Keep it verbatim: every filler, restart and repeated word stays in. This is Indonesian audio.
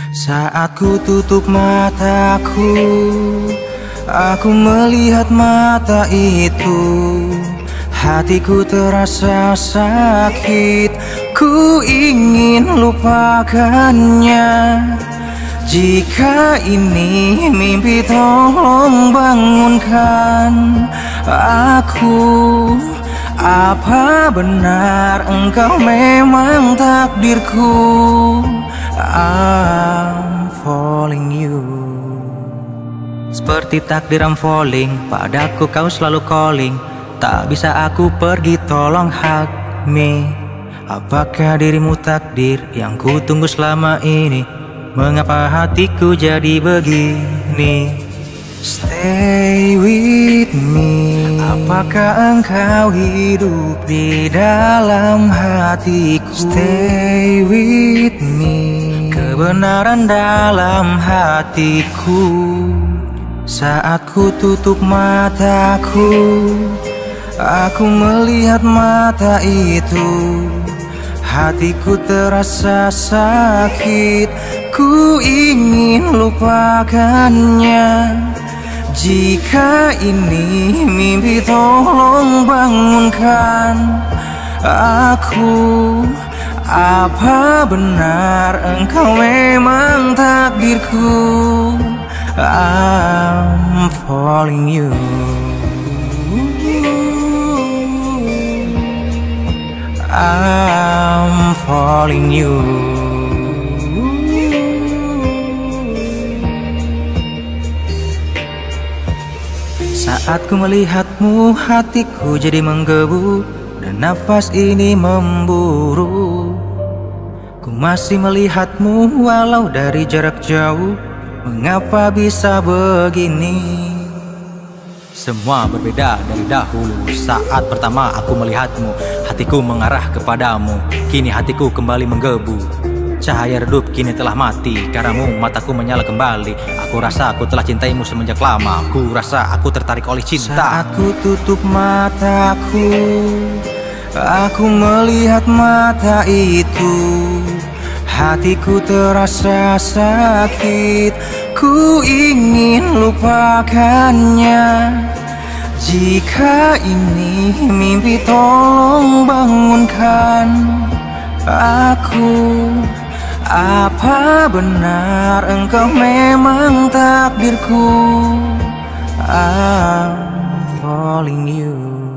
Saat ku tutup mataku, aku melihat mata itu. Hatiku terasa sakit, ku ingin lupakannya. Jika ini mimpi, tolong bangunkan aku. Apa benar engkau memang takdirku? I'm falling you. Seperti takdir I'm falling, padaku kau selalu calling. Tak bisa aku pergi, tolong hug me. Apakah dirimu takdir yang ku tunggu selama ini? Mengapa hatiku jadi begini? Stay with me. Apakah engkau hidup di dalam hatiku? Stay with me. Kebenaran dalam hatiku. Saat ku tutup mataku, aku melihat mata itu. Hatiku terasa sakit, ku ingin lupakannya. Jika ini mimpi, tolong bangunkan aku. Apa benar engkau memang takdirku? I'm falling you. I'm falling you. Saat ku melihatmu, hatiku jadi menggebu, dan nafas ini memburu. Ku masih melihatmu walau dari jarak jauh. Mengapa bisa begini? Semua berbeda dari dahulu. Saat pertama aku melihatmu, hatiku mengarah kepadamu. Kini hatiku kembali menggebu. Cahaya redup kini telah mati, karenamu mataku menyala kembali. Aku rasa aku telah cintaimu semenjak lama. Aku rasa aku tertarik oleh cinta. Saat ku tutup mataku, aku melihat mata itu. Hatiku terasa sakit, ku ingin lupakannya. Jika ini mimpi, tolong bangunkan aku. Apa benar engkau memang takdirku? I'm falling you.